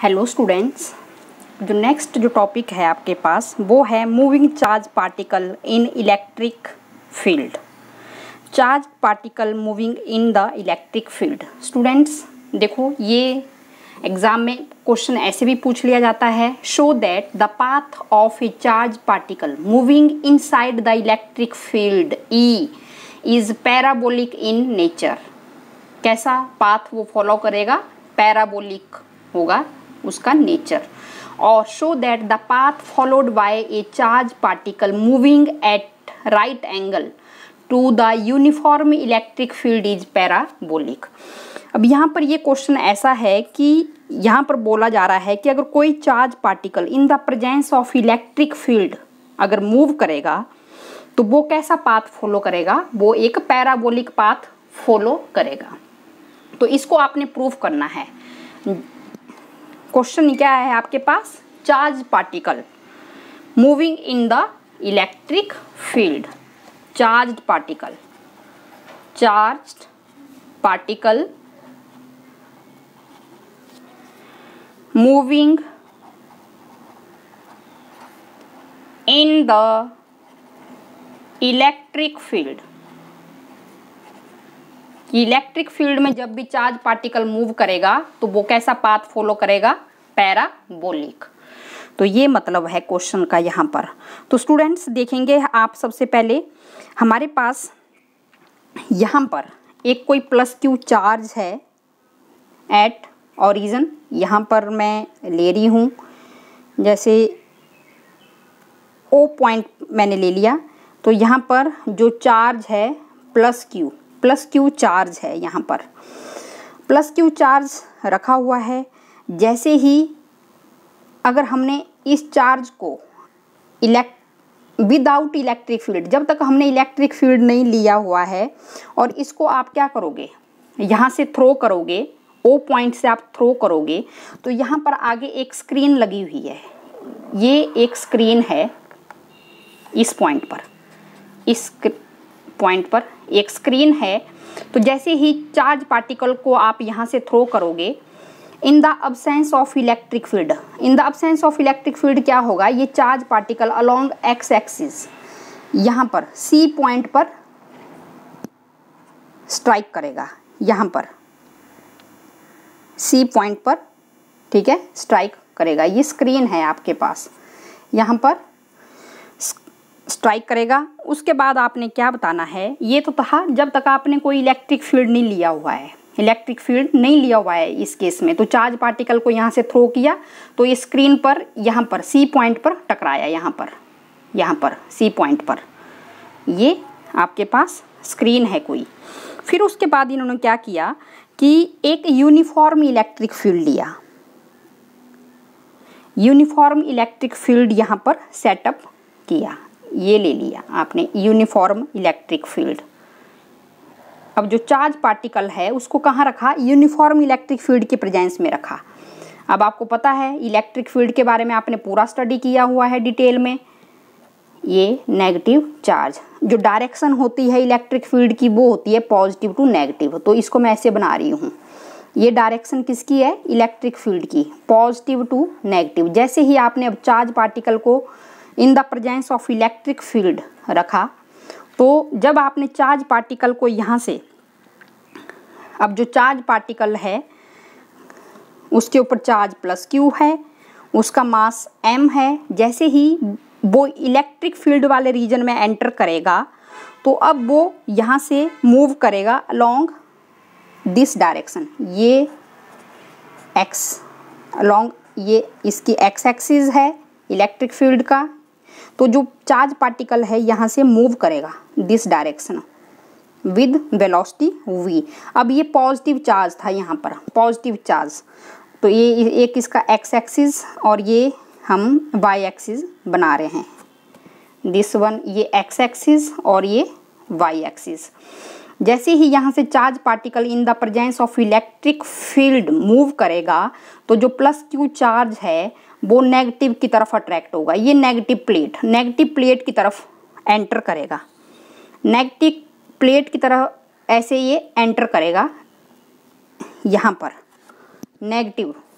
Hello students, जो next जो topic है आपके पास वो है moving charge particle in electric field. Charge particle moving in the electric field. Students देखो, ये एग्जाम में क्वेश्चन ऐसे भी पूछ लिया जाता है, show that the path of a charge particle moving inside the electric field E is parabolic in nature. कैसा पाथ वो फॉलो करेगा? पैराबोलिक होगा उसका नेचर। और show that the path followed by a charge particle moving at right angle to the uniform electric field is parabolic. अब यहाँ पर ये क्वेश्चन ऐसा है कि यहाँ पर बोला जा रहा है कि अगर कोई charge particle in the presence of electric field अगर मूव करेगा तो वो कैसा पाथ फॉलो करेगा? वो एक पैराबोलिक पाथ फॉलो करेगा। तो इसको आपने प्रूव करना है। क्वेश्चन क्या है आपके पास? Charge particle moving in the electric field. Charge particle moving in the electric field. Electric field में जब भी चार्ज पार्टिकल मूव करेगा तो वो कैसा पाथ फॉलो करेगा? पैराबोलिक। तो ये मतलब है क्वेश्चन का यहाँ पर। तो स्टूडेंट्स देखेंगे आप, सबसे पहले हमारे पास यहाँ पर एक कोई प्लस क्यू चार्ज है एट ओरिजिन। यहाँ पर मैं ले रही हूँ, जैसे ओ पॉइंट मैंने ले लिया, तो यहाँ पर जो चार्ज है प्लस क्यू चार्ज है। यहाँ पर प्लस क्यू चार्ज रखा हुआ है। जैसे ही अगर हमने इस चार्ज को विदाउट इलेक्ट्रिक फील्ड, जब तक हमने इलेक्ट्रिक फील्ड नहीं लिया हुआ है, और इसको आप क्या करोगे, यहाँ से थ्रो करोगे, ओ पॉइंट से आप थ्रो करोगे, तो यहाँ पर आगे एक स्क्रीन लगी हुई है। ये एक स्क्रीन है इस पॉइंट पर, इस पॉइंट पर एक स्क्रीन है। तो जैसे ही चार्ज पार्टिकल को आप यहाँ से थ्रो करोगे, in the absence of electric field, in the absence of electric field क्या होगा? ये charge particle along X axis यहाँ पर सी पॉइंट पर स्ट्राइक करेगा। यहाँ पर सी पॉइंट पर, ठीक है, स्ट्राइक करेगा। ये स्क्रीन है आपके पास, यहाँ पर स्ट्राइक करेगा। उसके बाद आपने क्या बताना है? ये तो था जब तक आपने कोई इलेक्ट्रिक फील्ड नहीं लिया हुआ है। इलेक्ट्रिक फील्ड नहीं लिया हुआ है इस केस में। तो चार्ज पार्टिकल को यहाँ से थ्रो किया तो इस स्क्रीन पर यहाँ पर सी पॉइंट पर टकराया, यहाँ पर सी पॉइंट पर। ये आपके पास स्क्रीन है कोई। फिर उसके बाद इन्होंने क्या किया कि एक यूनिफॉर्म इलेक्ट्रिक फील्ड लिया। यूनिफॉर्म इलेक्ट्रिक फील्ड यहाँ पर सेटअप किया। ये ले लिया आपने यूनिफॉर्म इलेक्ट्रिक फील्ड। अब जो चार्ज पार्टिकल है उसको कहाँ रखा? यूनिफॉर्म इलेक्ट्रिक फील्ड के प्रेजेंस में रखा। अब आपको पता है इलेक्ट्रिक फील्ड के बारे में आपने पूरा स्टडी किया हुआ है डिटेल में। ये नेगेटिव चार्ज, जो डायरेक्शन होती है इलेक्ट्रिक फील्ड की वो होती है पॉजिटिव टू नेगेटिव। तो इसको मैं ऐसे बना रही हूँ, ये डायरेक्शन किसकी है? इलेक्ट्रिक फील्ड की, पॉजिटिव टू नेगेटिव। जैसे ही आपने अब चार्ज पार्टिकल को in the presence of electric field रखा, तो जब आपने चार्ज पार्टिकल को यहाँ से, अब जो चार्ज पार्टिकल है उसके ऊपर चार्ज प्लस क्यू है, उसका मास m है। जैसे ही वो इलेक्ट्रिक फील्ड वाले रीजन में एंटर करेगा तो अब वो यहाँ से मूव करेगा अलोंग दिस डायरेक्शन, ये x अलोंग, ये इसकी x एक्सिस है इलेक्ट्रिक फील्ड का। तो जो चार्ज पार्टिकल है यहाँ से मूव करेगा this direction with velocity v। अब ये पॉजिटिव चार्ज था, यहाँ पर पॉजिटिव चार्ज, तो ये एक इसका x एक्सिस और ये हम y एक्सिस बना रहे हैं। दिस वन, ये x एक्सिस और ये y एक्सिस। जैसे ही यहाँ से charge particle in the presence of electric field move करेगा तो जो प्लस क्यू चार्ज है वो नेगेटिव की तरफ अट्रैक्ट होगा। ये नेगेटिव प्लेट की तरफ एंटर करेगा। नेगेटिव प्लेट की तरफ ऐसे ये एंटर करेगा यहाँ पर नेगेटिव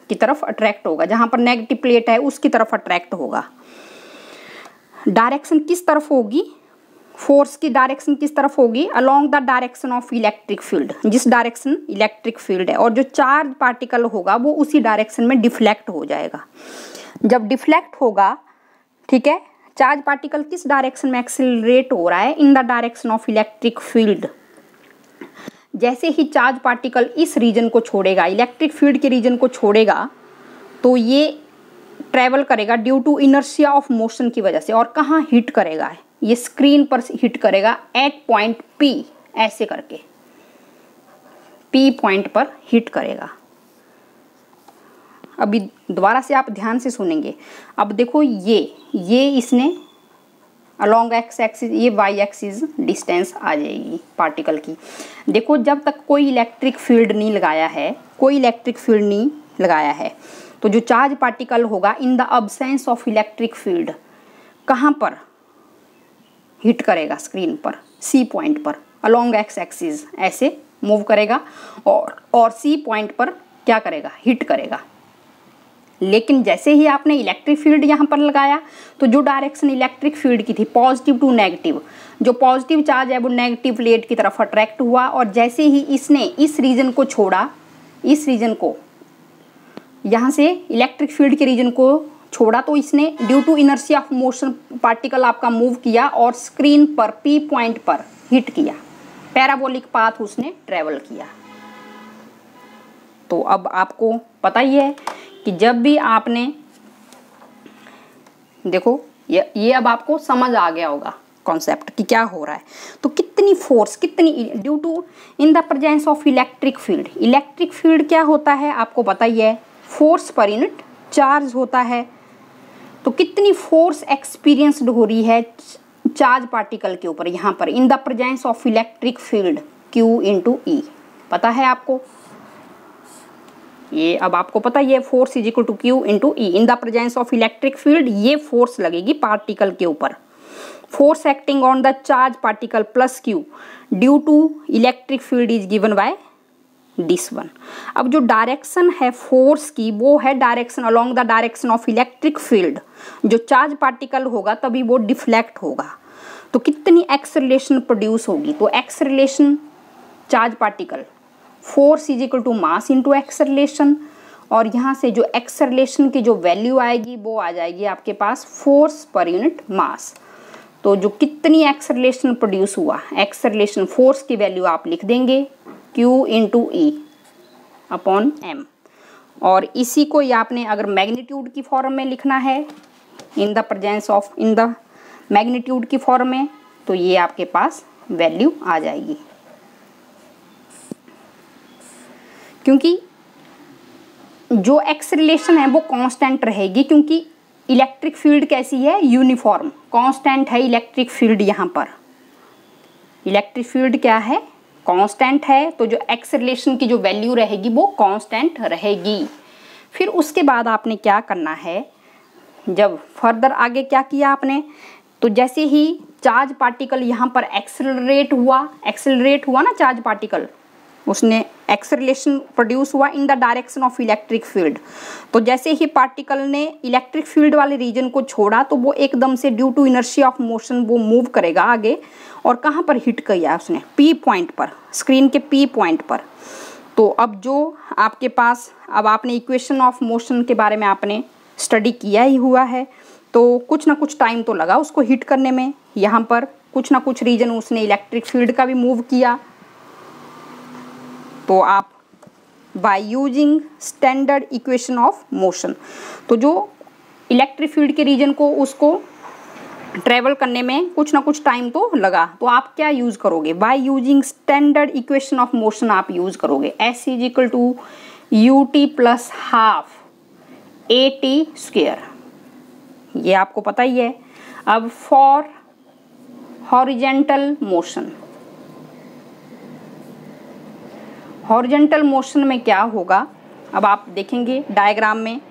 की तरफ अट्रैक्ट होगा, जहां पर नेगेटिव प्लेट है उसकी तरफ अट्रैक्ट होगा। डायरेक्शन किस तरफ होगी, फोर्स की डायरेक्शन किस तरफ होगी, along the direction of electric field, जिस डायरेक्शन इलेक्ट्रिक फील्ड है, और जो चार्ज पार्टिकल होगा वो उसी डायरेक्शन में डिफ्लेक्ट हो जाएगा। जब डिफ्लेक्ट होगा, ठीक है, चार्ज पार्टिकल किस डायरेक्शन में एक्सेलरेट हो रहा है, in the direction of electric field. जैसे ही चार्ज पार्टिकल इस रीजन को छोड़ेगा, इलेक्ट्रिक फील्ड के रीजन को छोड़ेगा, तो ये ट्रेवल करेगा due to inertia of motion की वजह से, और कहाँ हिट करेगा, ये स्क्रीन पर हिट करेगा एट पॉइंट P, ऐसे करके P पॉइंट पर हिट करेगा। अभी दोबारा से आप ध्यान से सुनेंगे। अब देखो ये इसने अलोंग एक्स एक्सिस, ये वाई एक्सिस डिस्टेंस आ जाएगी पार्टिकल की। देखो जब तक कोई इलेक्ट्रिक फील्ड नहीं लगाया है, कोई इलेक्ट्रिक फील्ड नहीं लगाया है, तो जो चार्ज पार्टिकल होगा in the absence of electric field कहाँ पर हिट करेगा, स्क्रीन पर C पॉइंट पर अलोंग एक्स एक्सिस ऐसे मूव करेगा, और C पॉइंट पर क्या करेगा, हिट करेगा। लेकिन जैसे ही आपने इलेक्ट्रिक फील्ड यहाँ पर लगाया, तो जो डायरेक्शन इलेक्ट्रिक फील्ड की थी पॉजिटिव टू नेगेटिव, जो पॉजिटिव चार्ज है वो नेगेटिव प्लेट की तरफ अट्रैक्ट हुआ, और जैसे ही इसने इस रीजन को छोड़ा, इस रीजन को यहाँ से इलेक्ट्रिक फील्ड के रीजन को छोड़ा, तो इसने due to inertia of motion particle आपका मूव किया और स्क्रीन पर P पॉइंट पर हिट किया, पैराबोलिक पाथ उसने ट्रेवल किया। तो अब आपको पता ही है कि जब भी आपने, देखो ये अब आपको समझ आ गया होगा कॉन्सेप्ट कि क्या हो रहा है। तो कितनी फोर्स, कितनी due to in the presence of electric field, electric field क्या होता है आपको पता ही है, फोर्स पर यूनिट चार्ज होता है। तो कितनी फोर्स एक्सपीरियंस्ड हो रही है चार्ज पार्टिकल के ऊपर यहाँ पर in the presence of electric field Q into E, पता है आपको, ये अब आपको पता ही है, force is equal to Q into E in the presence of electric field. ये फोर्स लगेगी पार्टिकल के ऊपर, force acting on the charge particle plus Q due to electric field is given by this one. अब जो direction है force की वो है direction along the direction of electric field. जो चार्ज पार्टिकल होगा तभी वो डिफ्लेक्ट होगा, तो कितनी एक्सेलरेशन प्रोड्यूस होगी, तो acceleration charge particle force is equal to mass into acceleration, और यहाँ से जो एक्सेलरेशन की जो वैल्यू आएगी वो आ जाएगी आपके पास फोर्स पर यूनिट मास। तो जो कितनी एक्सेलरेशन प्रोड्यूस हुआ, एक्सेलरेशन फोर्स की वैल्यू आप लिख देंगे Q into E upon M, और इसी को ये आपने अगर मैग्नीट्यूड की फॉर्म में लिखना है in the presence of, in the magnitude की फॉर्म में, तो ये आपके पास वैल्यू आ जाएगी। क्योंकि जो एक्सेलरेशन है वो कांस्टेंट रहेगी, क्योंकि इलेक्ट्रिक फील्ड कैसी है, यूनिफॉर्म, कांस्टेंट है इलेक्ट्रिक फील्ड। यहाँ पर इलेक्ट्रिक फील्ड क्या है, कांस्टेंट है, तो जो एक्सेलरेशन की जो वैल्यू रहेगी वो कांस्टेंट रहेगी। फिर उसके बाद आपने क्या करना है, जब फर्दर आगे क्या किया आपने, तो जैसे ही चार्ज पार्टिकल यहाँ पर एक्सेलरेट हुआ ना चार्ज पार्टिकल, उसने एक्सेलरेशन प्रोड्यूस हुआ in the direction of electric field. तो जैसे ही पार्टिकल ने इलेक्ट्रिक फील्ड वाले रीजन को छोड़ा, तो वो एकदम से due to inertia of motion वो मूव करेगा आगे, और कहाँ पर हिट किया उसने, P पॉइंट पर, स्क्रीन के P पॉइंट पर। तो अब जो आपके पास, अब आपने इक्वेशन ऑफ मोशन के बारे में आपने स्टडी किया ही हुआ है, तो कुछ ना कुछ टाइम तो लगा उसको हिट करने में। यहाँ पर कुछ ना कुछ रीजन उसने इलेक्ट्रिक फील्ड का भी मूव किया। तो आप by using standard equation of motion, तो जो इलेक्ट्रिक फील्ड के रीजन को उसको ट्रेवल करने में कुछ ना कुछ टाइम तो लगा, तो आप क्या यूज़ करोगे, by using standard equation of motion आप यूज़ करोगे, S is equal to ut plus half at square, ये आपको पता ही है। अब for horizontal motion, horizontal motion में क्या होगा, अब आप देखेंगे डायग्राम में,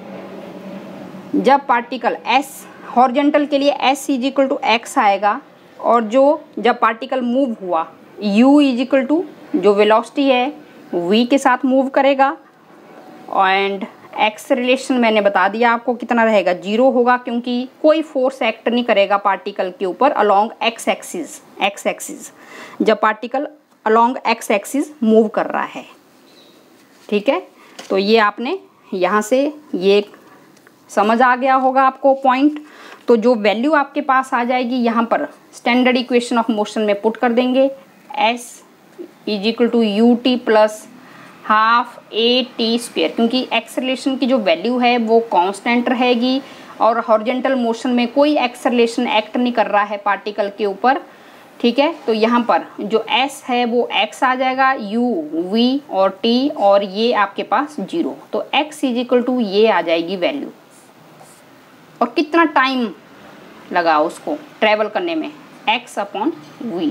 जब पार्टिकल S हॉरिजेंटल के लिए S is equal to X आएगा, और जब पार्टिकल मूव हुआ U इज इक्वल टू जो वेलोसिटी है V के साथ मूव करेगा, एंड एक्सेलरेशन मैंने बता दिया आपको कितना रहेगा, 0 होगा, क्योंकि कोई फोर्स एक्ट नहीं करेगा पार्टिकल के ऊपर अलोंग एक्स एक्सिस जब particle along X axis move कर रहा है। ठीक है, तो ये आपने यहाँ से ये समझ आ गया होगा आपको पॉइंट। तो जो वैल्यू आपके पास आ जाएगी यहाँ पर स्टैंडर्ड इक्वेशन ऑफ मोशन में पुट कर देंगे, s is equal to u t plus half a t square, क्योंकि एक्सेलरेशन की जो वैल्यू है वो कांस्टेंट रहेगी और हॉरिजॉन्टल मोशन में कोई एक्सेलरेशन एक्ट नहीं कर रहा है पार्टिकल के ऊपर। ठीक है, तो यहाँ पर जो s है वो x आ जाएगा, u v और t और ये आपके पास 0, तो x इज इक्वल टू ये आ जाएगी वैल्यू। और कितना टाइम लगा उसको ट्रेवल करने में, x अपॉन v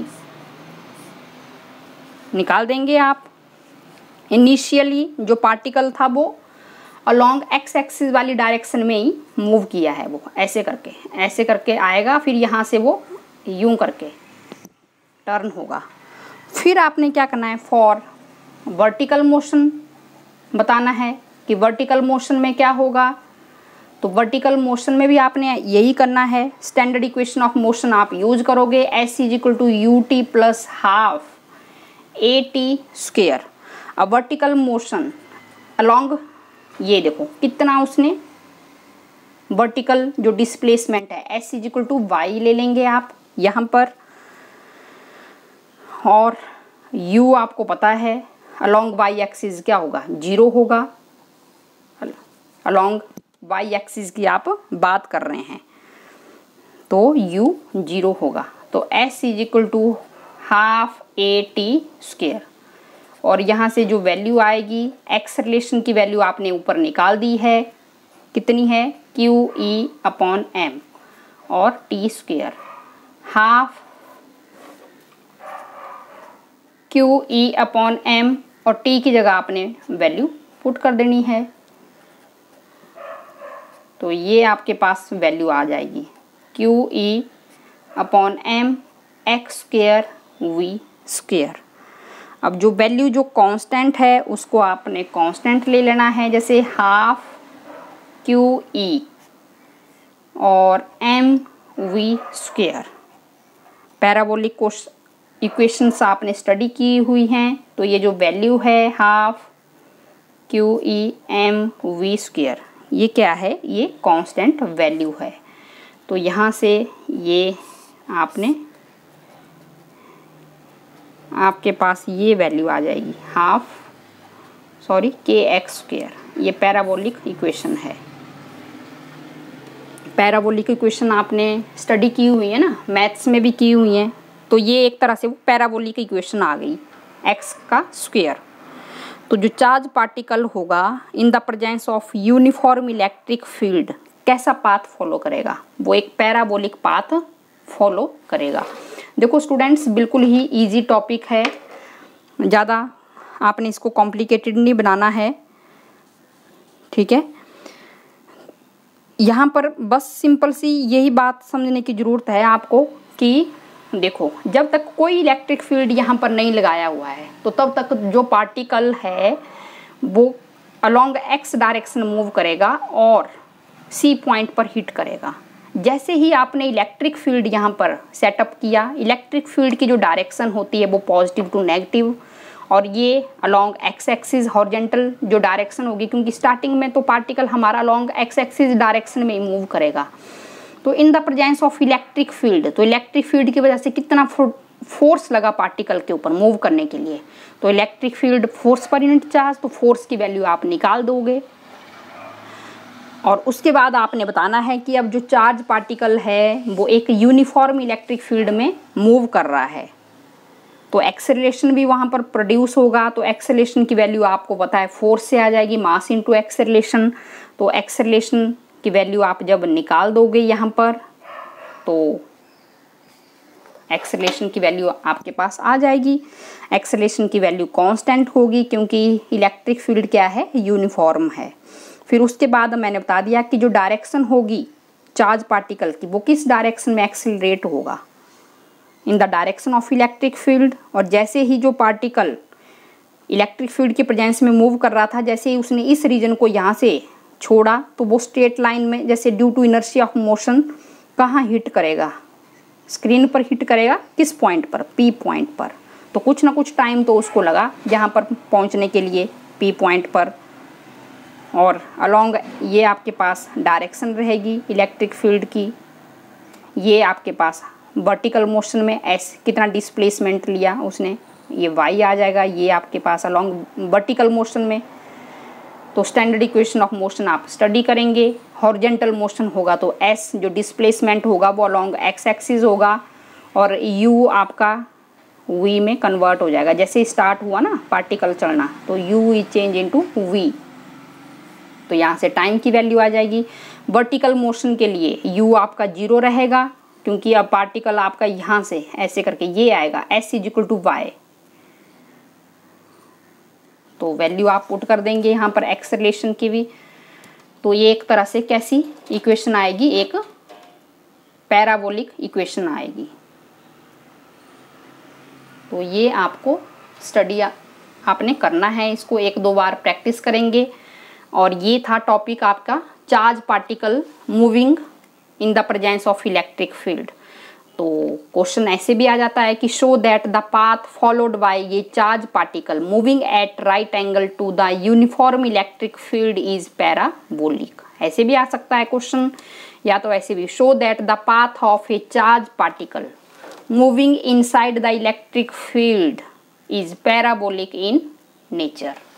निकाल देंगे आप। इनिशियली जो पार्टिकल था वो अलोंग एक्स एक्सिस वाली डायरेक्शन में ही मूव किया है, वो ऐसे करके आएगा, फिर यहाँ से वो यूं करके टर्न होगा। फिर आपने क्या करना है, फॉर वर्टिकल मोशन बताना है कि वर्टिकल मोशन में क्या होगा। तो वर्टिकल मोशन में भी आपने यही करना है, स्टैंडर्ड इक्वेशन ऑफ मोशन आप यूज करोगे, s is equal to u t plus half a t square. अब वर्टिकल मोशन अलोंग ये देखो कितना उसने वर्टिकल जो डिस्प्लेसमेंट है s is equal to y ले लेंगे आप यहाँ पर, और u आपको पता है अलोंग y एक्सिस क्या होगा, 0 होगा। अलोंग y एक्सिस की आप बात कर रहे हैं, तो u 0 होगा। तो s is equal to half a t square, और यहाँ से जो वैल्यू आएगी एक्सेलरेशन की वैल्यू आपने ऊपर निकाल दी है, कितनी है, क्यू ई अपॉन एम और t square, half q e upon m और टी की जगह आपने वैल्यू पुट कर देनी है। तो ये आपके पास वैल्यू आ जाएगी q e upon m x square v square. अब जो वैल्यू जो कांस्टेंट है उसको आपने कांस्टेंट ले लेना है, जैसे हाफ क्यू ई और m v square. Parabolic equations आपने स्टडी की हुई हैं, तो ये जो वैल्यू है half q e m v square, ये क्या है, ये कांस्टेंट वैल्यू है। तो यहाँ से ये आपके पास ये वैल्यू आ जाएगी के एक्स स्क्वेयर। ये पैराबोलिक इक्वेशन है। पैराबोलिक इक्वेशन आपने स्टडी की हुई है ना, मैथ्स में भी की हुई है, तो ये एक तरह से वो पैराबोलिक इक्वेशन आ गई, एक्स का स्क्वेयर। तो जो चार्ज पार्टिकल होगा in the presence of uniform electric field कैसा पाथ फॉलो करेगा, वो एक पैराबोलिक पाथ फॉलो करेगा। देखो स्टूडेंट्स, बिल्कुल ही इजी टॉपिक है, ज़्यादा आपने इसको कॉम्प्लिकेटेड नहीं बनाना है। ठीक है, यहाँ पर बस सिंपल सी यही बात समझने की ज़रूरत है आपको कि देखो, जब तक कोई इलेक्ट्रिक फील्ड यहाँ पर नहीं लगाया हुआ है तो तब तक जो पार्टिकल है वो अलोंग एक्स डायरेक्शन मूव करेगा और सी पॉइंट पर हिट करेगा। जैसे ही आपने इलेक्ट्रिक फील्ड यहाँ पर सेटअप किया, इलेक्ट्रिक फील्ड की जो डायरेक्शन होती है वो पॉजिटिव टू नेगेटिव, और ये अलोंग एक्स एक्सिस हॉरिजॉन्टल जो डायरेक्शन होगी, क्योंकि स्टार्टिंग में तो पार्टिकल हमारा अलोंग एक्स एक्सिस डायरेक्शन में ही मूव करेगा। तो in the presence of electric field, तो इलेक्ट्रिक फील्ड की वजह से कितना फोर्स लगा पार्टिकल के ऊपर मूव करने के लिए, तो electric field force per unit charge, तो फोर्स की वैल्यू आप निकाल दोगे। और उसके बाद आपने बताना है कि अब जो चार्ज पार्टिकल है वो एक यूनिफॉर्म इलेक्ट्रिक फील्ड में मूव कर रहा है, तो एक्सेलरेशन भी वहाँ पर प्रोड्यूस होगा। तो एक्सेलरेशन की वैल्यू आपको पता है फोर्स से आ जाएगी, मास इनटू एक्सेलरेशन। तो एक्सेलरेशन की वैल्यू आप जब निकाल दोगे यहाँ पर, तो एक्सेलरेशन की वैल्यू आपके पास आ जाएगी। एक्सेलरेशन की वैल्यू कांस्टेंट होगी क्योंकि इलेक्ट्रिक फील्ड क्या है, यूनिफॉर्म है। फिर उसके बाद मैंने बता दिया कि जो डायरेक्शन होगी चार्ज पार्टिकल की वो किस डायरेक्शन में एक्सेलरेट होगा, in the direction of electric field. और जैसे ही जो पार्टिकल इलेक्ट्रिक फील्ड के प्रेजेंस में मूव कर रहा था, जैसे ही उसने इस रीजन को यहाँ से छोड़ा तो वो स्ट्रेट लाइन में जैसे due to inertia of motion कहाँ हिट करेगा, स्क्रीन पर हिट करेगा, किस पॉइंट पर, पी पॉइंट पर। तो कुछ ना कुछ टाइम तो उसको लगा जहाँ पर पहुँचने के लिए, पी पॉइंट पर। और अलोंग ये आपके पास डायरेक्शन रहेगी इलेक्ट्रिक फील्ड की, ये आपके पास वर्टिकल मोशन में एस कितना डिस्प्लेसमेंट लिया उसने, ये वाई आ जाएगा, ये आपके पास अलोंग वर्टिकल मोशन में। तो स्टैंडर्ड इक्वेशन ऑफ मोशन आप स्टडी करेंगे। हॉरिजेंटल मोशन होगा तो एस जो डिस्प्लेसमेंट होगा वो अलोंग एक्स एक्सिस होगा, और यू आपका वी में कन्वर्ट हो जाएगा। जैसे स्टार्ट हुआ ना पार्टिकल चलना तो u is change into v, तो यहाँ से टाइम की वैल्यू आ जाएगी। वर्टिकल मोशन के लिए यू आपका 0 रहेगा, क्योंकि अब पार्टिकल आपका यहाँ से ऐसे करके ये आएगा, s is equal to y. तो वैल्यू आप पुट कर देंगे यहाँ पर एक्सेलरेशन की भी। तो ये एक तरह से कैसी इक्वेशन आएगी, एक पैराबोलिक इक्वेशन आएगी। तो ये आपको स्टडी आपने करना है, इसको 1-2 बार प्रैक्टिस करेंगे। और ये था टॉपिक आपका charge particle moving in the presence of electric field. तो क्वेश्चन ऐसे भी आ जाता है कि show that the path followed by ये charge particle moving at right angle to the uniform electric field is parabolic. ऐसे भी आ सकता है क्वेश्चन, या तो ऐसे भी show that the path of a charge particle moving inside the electric field is parabolic in nature.